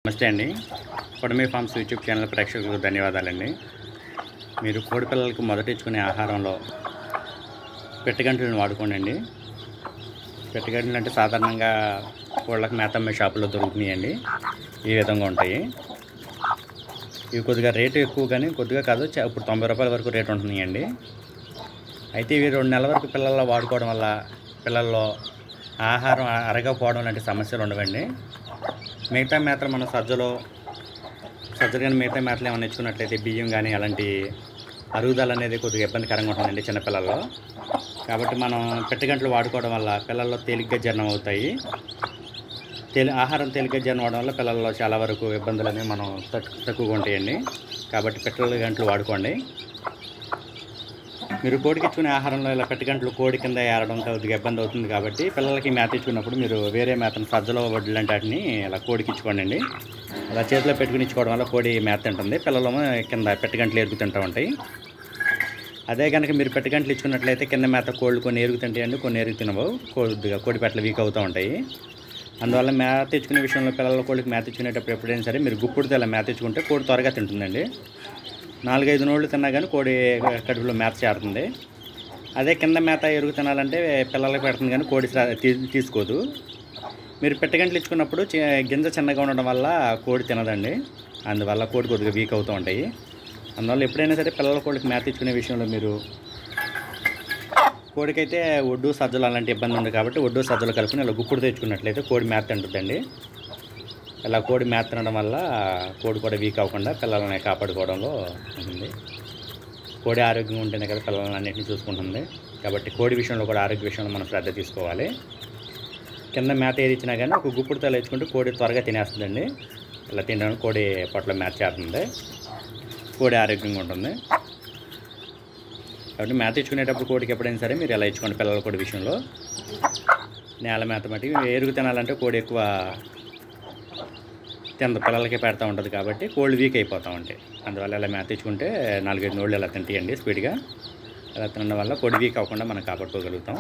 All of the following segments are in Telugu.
నమస్తే అండి. పొడమి ఫార్మ్స్ యూట్యూబ్ ఛానల్ ప్రేక్షకులకు ధన్యవాదాలండి. మీరు కోడి పిల్లలకు మొదట ఇచ్చుకునే ఆహారంలో పెట్టగంటలను వాడుకోండి. పెట్టగంటలు అంటే సాధారణంగా కోళ్ళకి మేత అమ్మే షాపులో దొరుకుతున్నాయండి. ఈ విధంగా ఉంటాయి. ఇవి కొద్దిగా రేటు ఎక్కువ, కానీ కొద్దిగా కాదు, ఇప్పుడు 90 రూపాయల వరకు రేటు ఉంటున్నాయండి. అయితే ఇవి 2 నెలల వరకు పిల్లల్లో వాడుకోవడం వల్ల పిల్లల్లో ఆహారం అరగకపోవడం లాంటి సమస్యలు ఉండవండి. మిగతా మేతలు మన సజ్జలు కానీ మిగతా మేతలు ఏమైనా ఇచ్చుకున్నట్లయితే బియ్యం కానీ అలాంటి అరుగుదల అనేది కొద్దిగా ఇబ్బందికరంగా ఉంటుందండి చిన్నపిల్లల్లో. కాబట్టి మనం పెట్టగంటలు వాడుకోవడం వల్ల పిల్లల్లో తేలిగ్గా జీర్ణం అవుతాయి. ఆహారం తేలిగ్గా జీర్ణం అవడం వల్ల పిల్లల్లో చాలా వరకు ఇబ్బందులు అనేవి మనం తక్కువగా ఉంటాయండి. కాబట్టి పెట్టగంటలు వాడుకోండి. మీరు కోడికి ఇచ్చుకునే ఆహారంలో ఇలా పెట్టగంటలు కోడి కింద ఏరడం కొద్దిగా ఇబ్బంది అవుతుంది. కాబట్టి పిల్లలకి మేత ఇచ్చుకున్నప్పుడు మీరు వేరే మేతను సజ్జలో వడ్లు లాంటి వాటిని ఇలా కోడికి ఇచ్చుకోండి. అలా చేతిలో పెట్టుకుని ఇచ్చుకోవడం వల్ల కోడి మేత తింటుంది, పిల్లలేమో కింద పెట్టగంటలు ఎరుగు తింటూ ఉంటాయి. అదే కనుక మీరు పెట్టగంటలు ఇచ్చుకున్నట్లయితే కింద మేత కోళ్ళు కొన్ని ఎరుగు తింటాయండి, కొన్ని ఎరుగు తినవు. కొద్దిగా కోడి పెట్టలు వీక్ అవుతూ ఉంటాయి. అందువల్ల మేత ఇచ్చుకునే విషయంలో పిల్లల కోడికి మేత ఇచ్చుకునేటప్పుడు ఎప్పుడైనా సరే మీరు గుప్పుడుతో ఇలా మేత ఇచ్చుకుంటే కోడి త్వరగా తింటుందండి. 4-5 నోళ్ళు తిన్నా కానీ కోడి కడుపులో మేత చేరుతుంది. అదే కింద మేత ఎరుగు తినాలంటే పిల్లలకి పెడుతుంది, కానీ కోడి తీసుకోదు. మీరు పెట్టగంటలు ఇచ్చుకున్నప్పుడు గింజ చిన్నగా ఉండడం వల్ల కోడి తినదండి. అందువల్ల కోడి కొద్దిగా వీక్ అవుతూ ఉంటాయి. అందువల్ల ఎప్పుడైనా సరే పిల్లల కోడికి మేత ఇచ్చుకునే విషయంలో మీరు కోడికైతే ఒడ్డు సజ్జలు అలాంటి ఇబ్బంది ఉంది. కాబట్టి ఒడ్డు సజ్జలు కలుపుకొని ఇలా గుప్పుడు తెచ్చుకున్నట్లయితే కోడి మేత తింటుందండి. ఇలా కోడి మేత తినడం వల్ల కోడి కూడా వీక్ అవ్వకుండా పిల్లల్ని కాపాడుకోవడంలో ఉంటుంది. కోడి ఆరోగ్యంగా ఉంటేనే కదా పిల్లలని అన్నింటినీ చూసుకుంటుంది. కాబట్టి కోడి విషయంలో కూడా ఆరోగ్య విషయంలో మనం శ్రద్ధ తీసుకోవాలి. కింద మేత ఏది ఇచ్చినా కానీ ఒక గుప్పుడుతో ఇచ్చుకుంటే కోడి త్వరగా తినేస్తుందండి. ఇలా తినడానికి కోడి పొట్టలో మేత చేరుతుంది, కోడి ఆరోగ్యంగా ఉంటుంది. కాబట్టి మేత ఇచ్చుకునేటప్పుడు కోడికి ఎప్పుడైనా సరే మీరు ఎలా ఇచ్చుకోండి. పిల్లల కోడి విషయంలో నేల మేత మట్టి ఎరుగు తినాలంటే కోడి ఎక్కువ తినదు, పిల్లలకి పెడతా ఉంటుంది. కాబట్టి కోళ్ళు వీక్ అయిపోతూ ఉంటాయి. అందువల్ల ఇలా మేత ఇచ్చుకుంటే 4-5 నోళ్ళు ఇలా తింటాయండి స్పీడ్గా. ఇలా తినడం వల్ల కోడి వీక్ అవ్వకుండా మనం కాపాడుకోగలుగుతాం.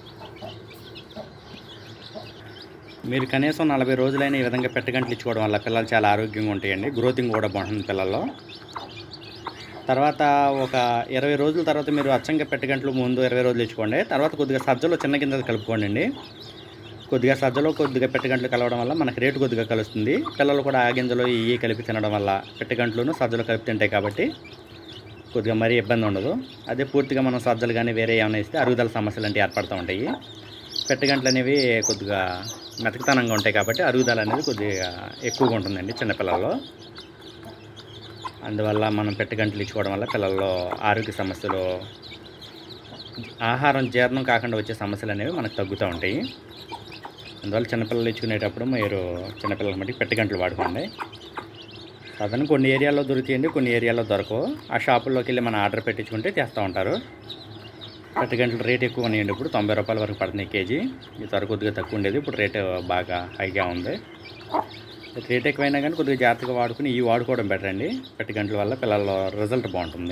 మీరు కనీసం 40 రోజులైన ఈ విధంగా పెట్టగంటలు ఇచ్చుకోవడం వల్ల పిల్లలు చాలా ఆరోగ్యంగా ఉంటాయండి. గ్రోతింగ్ కూడా బాగుంటుంది పిల్లల్లో. తర్వాత ఒక 20 రోజుల తర్వాత మీరు అచ్చంగా పెట్టగంటలు ముందు 20 రోజులు ఇచ్చుకోండి. తర్వాత కొద్దిగా సజ్జలో చిన్న గింజలు కలుపుకోండి. కొద్దిగా సజ్జలో కొద్దిగా పెట్టగంటలు కలవడం వల్ల మనకు రేటు కొద్దిగా కలుస్తుంది. పిల్లలు కూడా ఆ గింజలో ఇవి కలిపి తినడం వల్ల పెట్టగంటలను సజ్జలు కలిపి తింటాయి. కాబట్టి కొద్దిగా మరీ ఇబ్బంది ఉండదు. అదే పూర్తిగా మనం సజ్జలు కానీ వేరే ఏమైనా ఇస్తే అరుగుదల సమస్యలు అంటే ఏర్పడుతూ ఉంటాయి. పెట్టగంటలు అనేవి కొద్దిగా మెతకతనంగా ఉంటాయి. కాబట్టి అరుగుదల అనేది కొద్దిగా ఎక్కువగా ఉంటుందండి చిన్నపిల్లల్లో. అందువల్ల మనం పెట్టగంటలు ఇచ్చుకోవడం వల్ల పిల్లల్లో ఆరోగ్య సమస్యలు, ఆహారం జీర్ణం కాకుండా వచ్చే సమస్యలు అనేవి మనకు తగ్గుతూ ఉంటాయి. అందువల్ల చిన్నపిల్లలు ఇచ్చుకునేటప్పుడు మీరు చిన్నపిల్లల మటుకు పెట్టగంటలు వాడుకోండి. సాధారణ కొన్ని ఏరియాల్లో దొరుకుతాయండి, కొన్ని ఏరియాల్లో దొరకవు. ఆ షాపుల్లోకి వెళ్ళి మనం ఆర్డర్ పెట్టించుకుంటే తెస్తూ ఉంటారు. పెట్టగంటలు రేట్ ఎక్కువ ఉన్నాయండి. ఇప్పుడు 90 రూపాయల వరకు పడుతున్నాయి కేజీ. ఈ త్వర కొద్దిగా తక్కువ ఉండేది, ఇప్పుడు రేటు బాగా హైగా ఉంది. రేట్ ఎక్కువైనా కానీ కొద్దిగా జాగ్రత్తగా వాడుకుని ఇవి వాడుకోవడం బెటర్ అండి. పెట్టగంటల వల్ల పిల్లల్లో రిజల్ట్ బాగుంటుంది.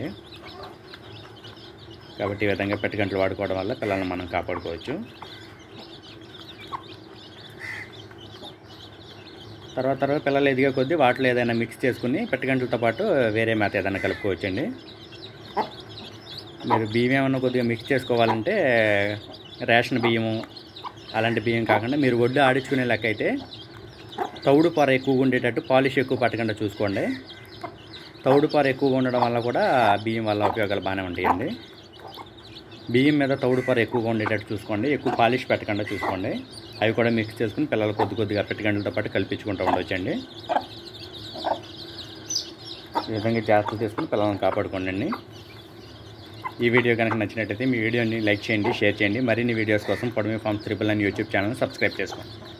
కాబట్టి ఈ విధంగా పెట్టగంటలు వాడుకోవడం వల్ల పిల్లల్ని మనం కాపాడుకోవచ్చు. తర్వాత పిల్లలు ఎదిగే కొద్దీ వాటిలో ఏదైనా మిక్స్ చేసుకుని పెట్టగంటలతో పాటు వేరే మేత ఏదైనా కలుపుకోవచ్చండి. మీరు బియ్యం ఏమన్నా కొద్దిగా మిక్స్ చేసుకోవాలంటే రేషన్ బియ్యము అలాంటి బియ్యం కాకుండా మీరు వడ్లు ఆడించుకునే లెక్క అయితే తౌడు పార ఎక్కువగా ఉండేటట్టు పాలిష్ ఎక్కువ పట్టకుండా చూసుకోండి. తౌడు పార ఎక్కువగా ఉండడం వల్ల కూడా బియ్యం వల్ల ఉపయోగాలు బాగానే ఉంటాయండి. బియ్యం మీద తౌడు పార ఎక్కువగా ఉండేటట్టు చూసుకోండి. ఎక్కువ పాలిష్ పెట్టకుండా చూసుకోండి. అవి కూడా మిక్స్ చేసుకుని పిల్లలు కొద్దిగా పెట్టగంటలతో పాటు కల్పించుకుంటూ ఉండవచ్చండి. ఈ విధంగా జాగ్రత్తలు తీసుకుని పిల్లలను కాపాడుకోండి. ఈ వీడియో కనుక నచ్చినట్టయితే మీ వీడియోని లైక్ చేయండి, షేర్ చేయండి. మరిన్ని వీడియోస్ కోసం పొడమి ఫార్మ్స్ 999 యూట్యూబ్ ఛానల్ని సబ్స్క్రైబ్ చేసుకోండి.